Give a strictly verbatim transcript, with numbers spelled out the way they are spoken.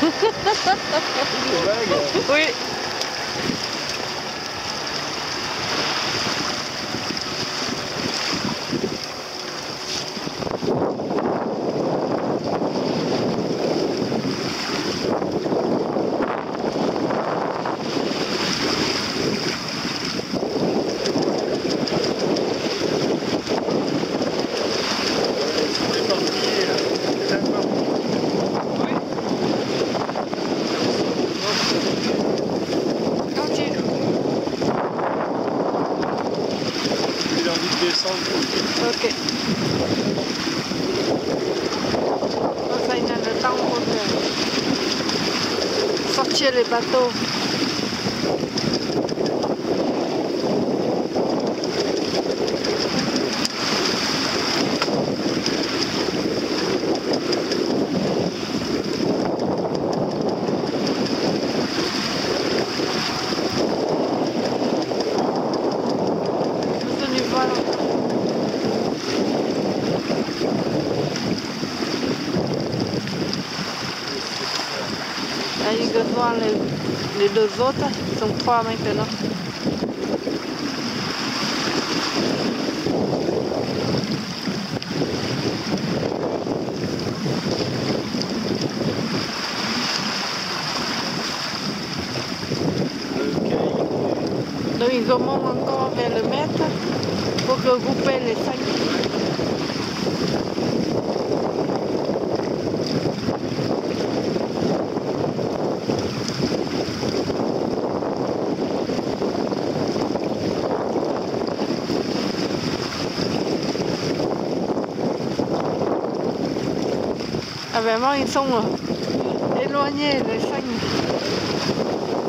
Oui. Ok. Comme ça, il a le temps pour sortir les bateaux. Là, il doit voir les, les deux autres, ils sont trois maintenant. Donc ils remontent encore vers le mètre pour regrouper les cinq. Ah, vraiment, ils sont euh, éloignés, les cinq.